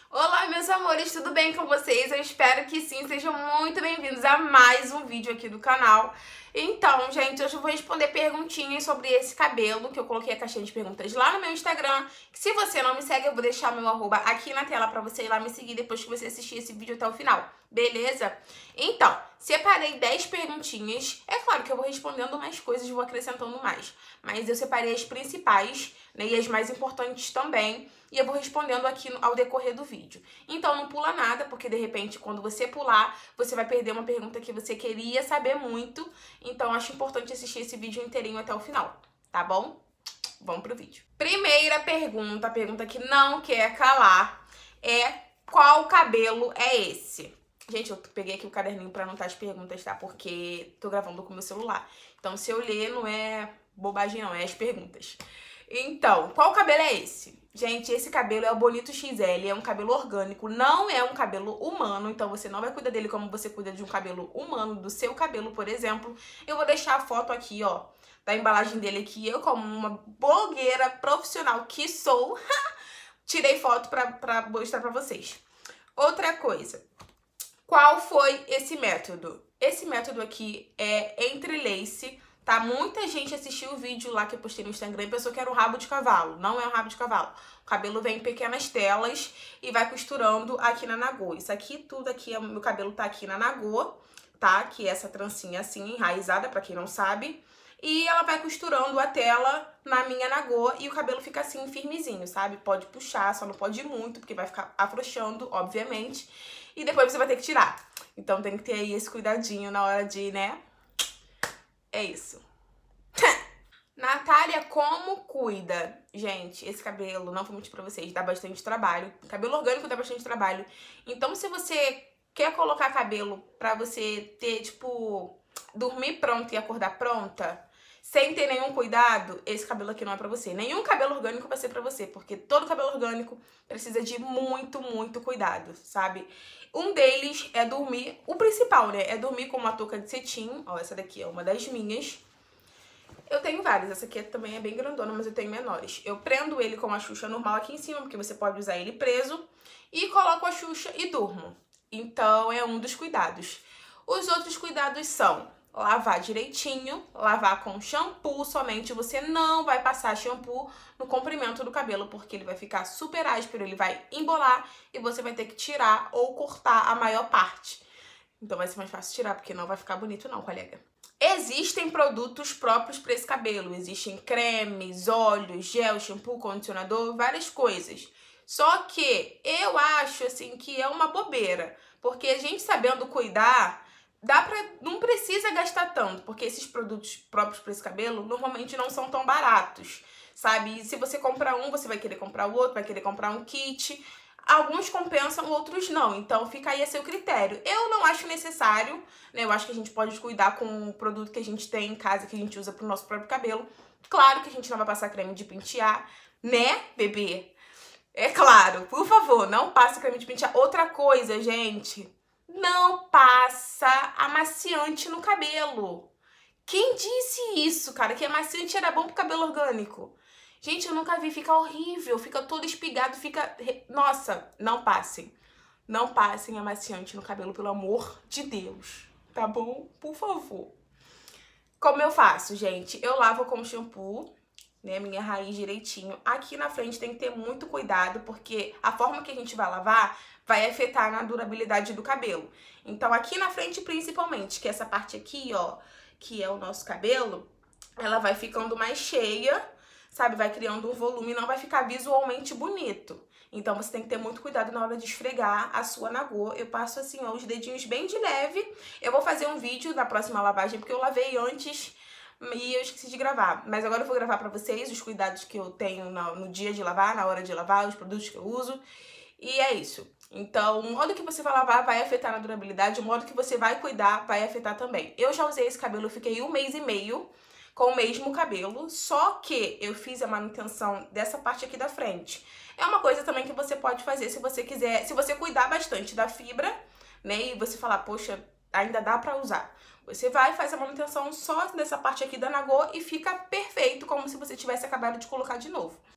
Olá, meus amores, tudo bem com vocês? Eu espero que sim, sejam muito bem-vindos a mais um vídeo aqui do canal. Então, gente, hoje eu vou responder perguntinhas sobre esse cabelo, que eu coloquei a caixinha de perguntas lá no meu Instagram. Se você não me segue, eu vou deixar meu arroba aqui na tela pra você ir lá me seguir depois que você assistir esse vídeo até o final, beleza? Então, separei 10 perguntinhas. É claro que eu vou respondendo mais coisas, vou acrescentando mais. Mas eu separei as principais, né, e as mais importantes também. E eu vou respondendo aqui ao decorrer do vídeo. Então não pula nada, porque de repente quando você pular, você vai perder uma pergunta que você queria saber muito. Então acho importante assistir esse vídeo inteirinho até o final, tá bom? Vamos pro vídeo. Primeira pergunta, a pergunta que não quer calar, é qual cabelo é esse? Gente, eu peguei aqui o caderninho pra anotar as perguntas, tá? Porque tô gravando com o meu celular. Então se eu ler, não é bobagem não, é as perguntas. Então, qual cabelo é esse? Gente, esse cabelo é o Bonito XL, é um cabelo orgânico, não é um cabelo humano, então você não vai cuidar dele como você cuida de um cabelo humano, do seu cabelo, por exemplo. Eu vou deixar a foto aqui, ó, da embalagem dele aqui. Eu, como uma blogueira profissional que sou, tirei foto pra mostrar pra vocês. Outra coisa, qual foi esse método? Esse método aqui é entrelace. Tá? Muita gente assistiu o vídeo lá que eu postei no Instagram e pensou que era um rabo de cavalo. Não é um rabo de cavalo. O cabelo vem em pequenas telas e vai costurando aqui na nagô. Isso aqui, tudo aqui, meu cabelo tá aqui na nagô, tá? Que é essa trancinha assim, enraizada, pra quem não sabe. E ela vai costurando a tela na minha nagô e o cabelo fica assim, firmezinho, sabe? Pode puxar, só não pode ir muito, porque vai ficar afrouxando, obviamente. E depois você vai ter que tirar. Então tem que ter aí esse cuidadinho na hora de, né? É isso. Natália, como cuida? Gente, esse cabelo, não vou mentir pra vocês, dá bastante trabalho. Cabelo orgânico dá bastante trabalho. Então, se você quer colocar cabelo pra você ter, tipo, dormir pronta e acordar pronta, sem ter nenhum cuidado, esse cabelo aqui não é pra você. Nenhum cabelo orgânico vai ser pra você, porque todo cabelo orgânico precisa de muito, muito cuidado, sabe? Um deles é dormir, o principal, né? É dormir com uma touca de cetim. Ó, essa daqui é uma das minhas. Eu tenho várias, essa aqui também é bem grandona, mas eu tenho menores. Eu prendo ele com a Xuxa normal aqui em cima, porque você pode usar ele preso. E coloco a Xuxa e durmo. Então é um dos cuidados. Os outros cuidados são lavar direitinho, lavar com shampoo somente. Você não vai passar shampoo no comprimento do cabelo, porque ele vai ficar super áspero, ele vai embolar e você vai ter que tirar ou cortar a maior parte. Então vai ser mais fácil tirar, porque não vai ficar bonito não, colega. Existem produtos próprios para esse cabelo. Existem cremes, óleos, gel, shampoo, condicionador, várias coisas. Só que eu acho assim que é uma bobeira, porque a gente sabendo cuidar, não precisa gastar tanto, porque esses produtos próprios para esse cabelo normalmente não são tão baratos, sabe? E se você comprar um, você vai querer comprar o outro, vai querer comprar um kit. Alguns compensam, outros não. Então fica aí a seu critério. Eu não acho necessário, né? Eu acho que a gente pode cuidar com o produto que a gente tem em casa, que a gente usa pro nosso próprio cabelo. Claro que a gente não vai passar creme de pentear, né, bebê? É claro, por favor, não passe creme de pentear. Outra coisa, gente, não passa amaciante no cabelo. Quem disse isso, cara? Que amaciante era bom pro cabelo orgânico? Gente, eu nunca vi, fica horrível, fica todo espigado, fica... Nossa, não passem. Não passem amaciante no cabelo, pelo amor de Deus, tá bom? Por favor. Como eu faço, gente? Eu lavo com shampoo, né, minha raiz direitinho. Aqui na frente tem que ter muito cuidado, porque a forma que a gente vai lavar vai afetar na durabilidade do cabelo. Então aqui na frente principalmente, que essa parte aqui, ó, que é o nosso cabelo, ela vai ficando mais cheia, sabe? Vai criando um volume e não vai ficar visualmente bonito. Então você tem que ter muito cuidado na hora de esfregar a sua nagô. Eu passo assim, ó, os dedinhos bem de leve. Eu vou fazer um vídeo na próxima lavagem, porque eu lavei antes e eu esqueci de gravar. Mas agora eu vou gravar pra vocês os cuidados que eu tenho no dia de lavar, na hora de lavar, os produtos que eu uso. E é isso. Então, o modo que você vai lavar vai afetar na durabilidade, o modo que você vai cuidar vai afetar também. Eu já usei esse cabelo, eu fiquei 1 mês e meio com o mesmo cabelo, só que eu fiz a manutenção dessa parte aqui da frente. É uma coisa também que você pode fazer se você quiser, se você cuidar bastante da fibra, né, e você falar, poxa, ainda dá pra usar. Você vai e faz a manutenção só nessa parte aqui da nagô e fica perfeito, como se você tivesse acabado de colocar de novo.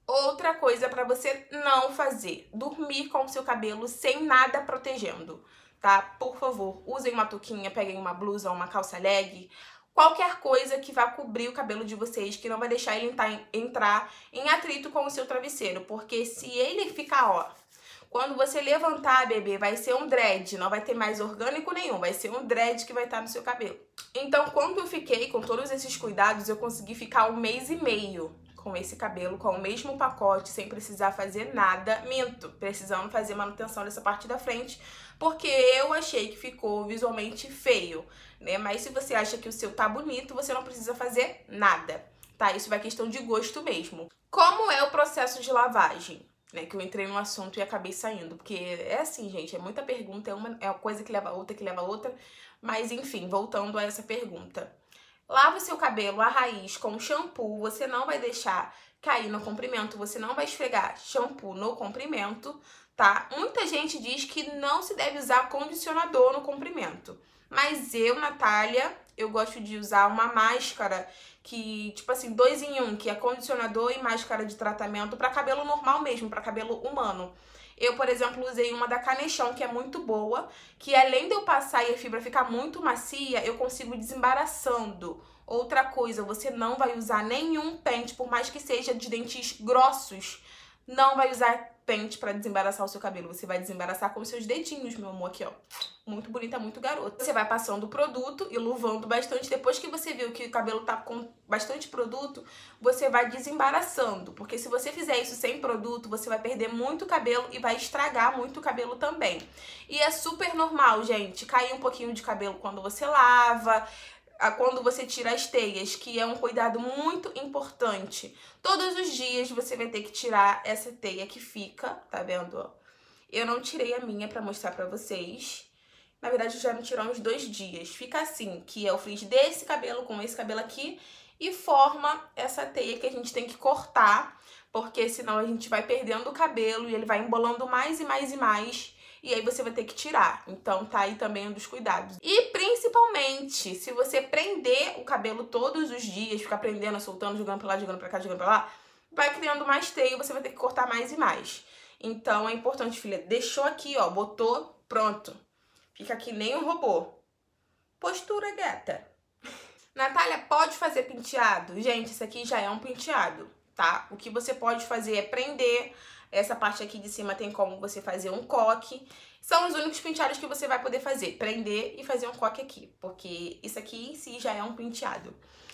Outra coisa pra você não fazer: dormir com o seu cabelo sem nada protegendo, tá? Por favor, usem uma touquinha, peguem uma blusa ou uma calça leg, qualquer coisa que vá cobrir o cabelo de vocês, que não vai deixar ele entrar em atrito com o seu travesseiro, porque se ele ficar, ó, quando você levantar, bebê, vai ser um dread, não vai ter mais orgânico nenhum, vai ser um dread que vai estar no seu cabelo. Então, quando eu fiquei com todos esses cuidados, eu consegui ficar 1 mês e meio com esse cabelo, com o mesmo pacote, sem precisar fazer nada. Minto, precisando fazer manutenção dessa parte da frente, porque eu achei que ficou visualmente feio, né? Mas se você acha que o seu tá bonito, você não precisa fazer nada, tá? Isso vai questão de gosto mesmo. Como é o processo de lavagem? Né, que eu entrei no assunto e acabei saindo, porque é assim, gente, é muita pergunta, é uma coisa que leva a outra, que leva a outra, mas enfim, voltando a essa pergunta. Lava o seu cabelo à raiz com shampoo, você não vai deixar cair no comprimento, você não vai esfregar shampoo no comprimento, tá? Muita gente diz que não se deve usar condicionador no comprimento, mas eu, Natália, eu gosto de usar uma máscara que, tipo assim, 2 em 1, que é condicionador e máscara de tratamento para cabelo normal mesmo, para cabelo humano. Eu, por exemplo, usei uma da Canechão, que é muito boa, que além de eu passar e a fibra ficar muito macia, eu consigo ir desembaraçando. Outra coisa, você não vai usar nenhum pente, por mais que seja de dentes grossos, não vai usar pente pra desembaraçar o seu cabelo. Você vai desembaraçar com os seus dedinhos, meu amor, aqui, ó. Muito bonita, muito garota. Você vai passando o produto e luvando bastante. Depois que você viu que o cabelo tá com bastante produto, você vai desembaraçando. Porque se você fizer isso sem produto, você vai perder muito cabelo e vai estragar muito o cabelo também. E é super normal, gente, cair um pouquinho de cabelo quando você lava, quando você tira as teias, que é um cuidado muito importante. Todos os dias você vai ter que tirar essa teia que fica, tá vendo? Eu não tirei a minha pra mostrar pra vocês. Na verdade, eu já não tirei há uns 2 dias. Fica assim, que é o frizz desse cabelo com esse cabelo aqui, e forma essa teia que a gente tem que cortar, porque senão a gente vai perdendo o cabelo e ele vai embolando mais e mais e mais. E aí você vai ter que tirar. Então tá aí também um dos cuidados. E principalmente, se você prender o cabelo todos os dias, ficar prendendo, soltando, jogando pra lá, jogando pra cá, jogando pra lá, vai criando mais teia e você vai ter que cortar mais e mais. Então é importante, filha, deixou aqui, ó, botou, pronto. Fica que nem um robô. Postura, gata. Natália, pode fazer penteado? Gente, isso aqui já é um penteado, tá? O que você pode fazer é prender. Essa parte aqui de cima tem como você fazer um coque. São os únicos penteados que você vai poder fazer. Prender e fazer um coque aqui. Porque isso aqui em si já é um penteado.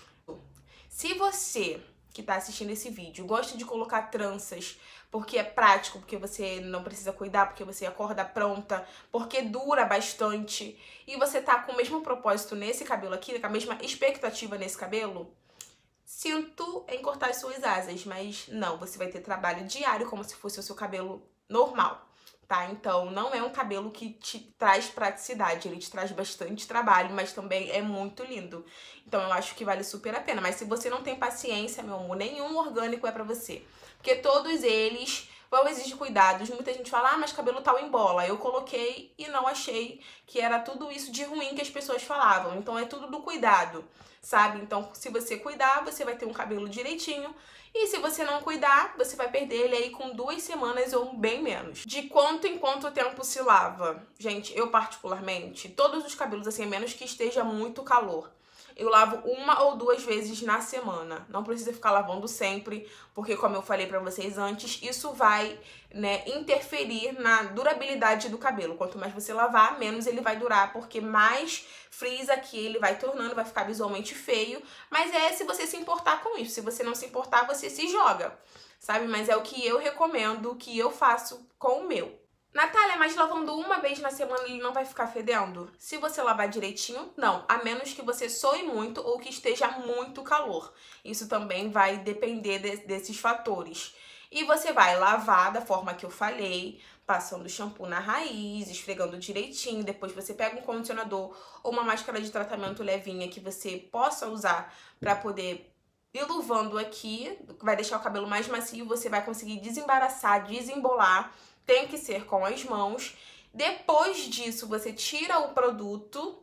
Se você que tá assistindo esse vídeo gosta de colocar tranças porque é prático, porque você não precisa cuidar, porque você acorda pronta, porque dura bastante, e você tá com o mesmo propósito nesse cabelo aqui, com a mesma expectativa nesse cabelo, sinto em cortar as suas asas, mas não, você vai ter trabalho diário como se fosse o seu cabelo normal, tá? Então, não é um cabelo que te traz praticidade, ele te traz bastante trabalho, mas também é muito lindo. Então, eu acho que vale super a pena. Mas se você não tem paciência, meu amor, nenhum orgânico é pra você. Porque todos eles vão exigir cuidados. Muita gente fala, ah, mas cabelo tal embola. Eu coloquei e não achei que era tudo isso de ruim que as pessoas falavam. Então, é tudo do cuidado, sabe? Então, se você cuidar, você vai ter um cabelo direitinho. E se você não cuidar, você vai perder ele aí com 2 semanas ou bem menos. De quanto em quanto tempo se lava? Gente, eu particularmente, todos os cabelos assim, a menos que esteja muito calor, eu lavo 1 ou 2 vezes na semana. Não precisa ficar lavando sempre, porque como eu falei pra vocês antes, isso vai, né, interferir na durabilidade do cabelo. Quanto mais você lavar, menos ele vai durar, porque mais frizz aqui ele vai tornando, vai ficar visualmente feio. Mas é se você se importar com isso. Se você não se importar, você se joga, sabe? Mas é o que eu recomendo, o que eu faço com o meu. Natália, mas lavando 1 vez na semana ele não vai ficar fedendo? Se você lavar direitinho, não. A menos que você soe muito ou que esteja muito calor. Isso também vai depender desses fatores. E você vai lavar da forma que eu falei, passando shampoo na raiz, esfregando direitinho. Depois você pega um condicionador ou uma máscara de tratamento levinha que você possa usar para poder ir luvando aqui. Vai deixar o cabelo mais macio, você vai conseguir desembaraçar, desembolar. Tem que ser com as mãos. Depois disso, você tira o produto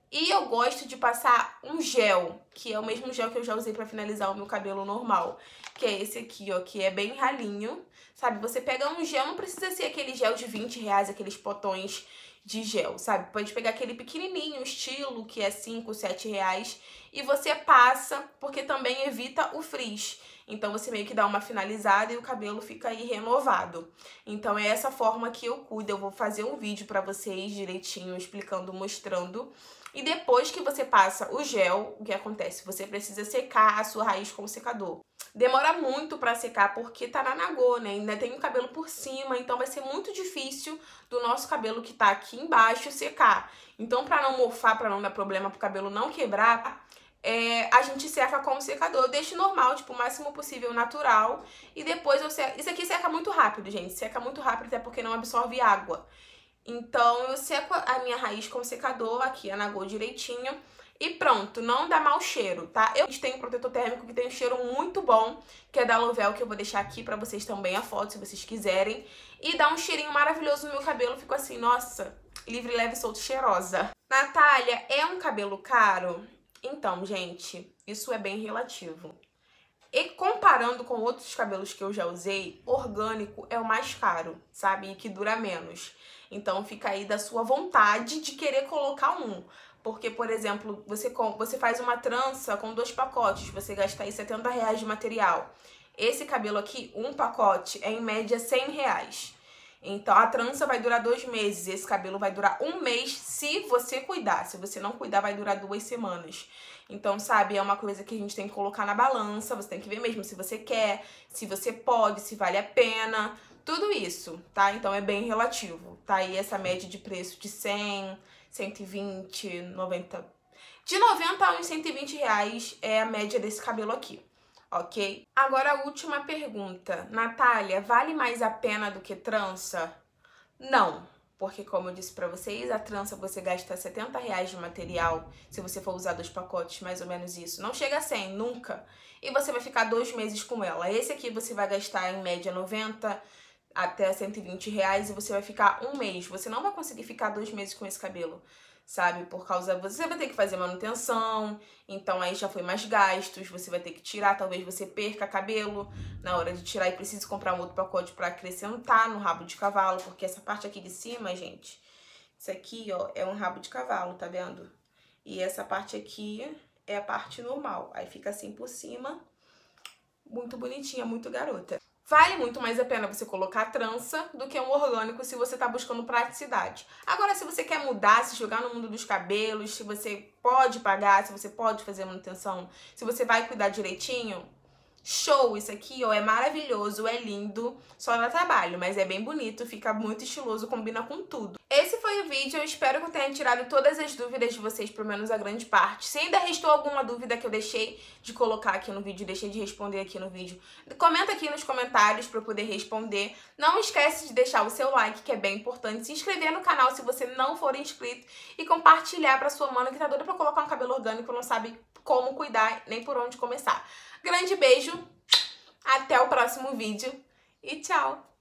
E eu gosto de passar um gel, que é o mesmo gel que eu já usei pra finalizar o meu cabelo normal. Que é esse aqui, ó, que é bem ralinho, sabe? Você pega um gel, não precisa ser aquele gel de R$20, aqueles potões de gel, sabe? Pode pegar aquele pequenininho, estilo, que é R$5, R$7, e você passa, porque também evita o frizz. Então você meio que dá uma finalizada e o cabelo fica aí renovado. Então é essa forma que eu cuido. Eu vou fazer um vídeo pra vocês direitinho, explicando, mostrando. E depois que você passa o gel, o que acontece? Você precisa secar a sua raiz com o secador. Demora muito pra secar porque tá na nagô, né? Ainda tem o cabelo por cima, então vai ser muito difícil do nosso cabelo que tá aqui embaixo secar. Então, pra não mofar, pra não dar problema pro cabelo não quebrar, a gente seca com o secador. Eu deixo normal, tipo, o máximo possível natural. E depois eu seco. Isso aqui seca muito rápido, gente. Seca muito rápido, até porque não absorve água. Então, eu seco a minha raiz com o secador, aqui a nagô direitinho. E pronto, não dá mau cheiro, tá? Eu tenho um protetor térmico que tem um cheiro muito bom, que é da Lovell, que eu vou deixar aqui pra vocês também a foto, se vocês quiserem. E dá um cheirinho maravilhoso no meu cabelo, fico assim, nossa, livre, leve, solto, cheirosa. Natália, é um cabelo caro? Então, gente, isso é bem relativo. E comparando com outros cabelos que eu já usei, orgânico é o mais caro, sabe? E que dura menos. Então fica aí da sua vontade de querer colocar um. Porque, por exemplo, você faz uma trança com 2 pacotes, você gasta aí R$70 de material. Esse cabelo aqui, um pacote, é em média R$100. Então a trança vai durar 2 meses, esse cabelo vai durar 1 mês se você cuidar. Se você não cuidar, vai durar 2 semanas. Então, sabe, é uma coisa que a gente tem que colocar na balança, você tem que ver mesmo se você quer, se você pode, se vale a pena, tudo isso, tá? Então é bem relativo, tá? E essa média de preço de 100, 120, 90... De 90 a uns R$120 é a média desse cabelo aqui, ok? Agora a última pergunta. Natália, vale mais a pena do que trança? Não. Porque, como eu disse pra vocês, a trança você gasta R$70 de material, se você for usar 2 pacotes, mais ou menos isso. Não chega a 100, nunca. E você vai ficar 2 meses com ela. Esse aqui você vai gastar, em média, 90 até R$120 e você vai ficar 1 mês. Você não vai conseguir ficar 2 meses com esse cabelo, sabe? Por causa... Você vai ter que fazer manutenção, então aí já foi mais gastos, você vai ter que tirar, talvez você perca cabelo na hora de tirar e precise comprar um outro pacote pra acrescentar no rabo de cavalo, porque essa parte aqui de cima, gente, isso aqui, ó, é um rabo de cavalo, tá vendo? E essa parte aqui é a parte normal, aí fica assim por cima, muito bonitinha, muito garota. Vale muito mais a pena você colocar trança do que um orgânico se você tá buscando praticidade. Agora, se você quer mudar, se jogar no mundo dos cabelos, se você pode pagar, se você pode fazer manutenção, se você vai cuidar direitinho, show! Isso aqui, ó, é maravilhoso, é lindo, só dá trabalho, mas é bem bonito, fica muito estiloso, combina com tudo. Esse foi o vídeo, eu espero que eu tenha tirado todas as dúvidas de vocês, pelo menos a grande parte. Se ainda restou alguma dúvida que eu deixei de colocar aqui no vídeo, deixei de responder aqui no vídeo, comenta aqui nos comentários pra eu poder responder. Não esquece de deixar o seu like, que é bem importante, se inscrever no canal se você não for inscrito e compartilhar pra sua mana que tá doida pra colocar um cabelo orgânico, não sabe como cuidar nem por onde começar. Grande beijo, até o próximo vídeo e tchau!